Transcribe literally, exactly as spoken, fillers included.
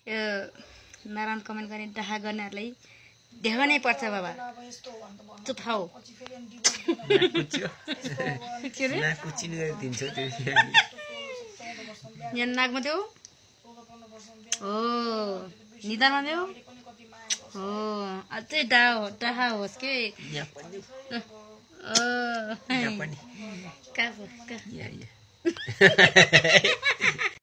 यो नराम्रो कमेन्ट गर्ने डाहा गर्नेहरूलाई देखाउनै पर्छ बाबा चुप हौ यहाँ नाकमा देऊ हो निधारमा देऊ हो अझै डाहा डाहा होस् के कहाँ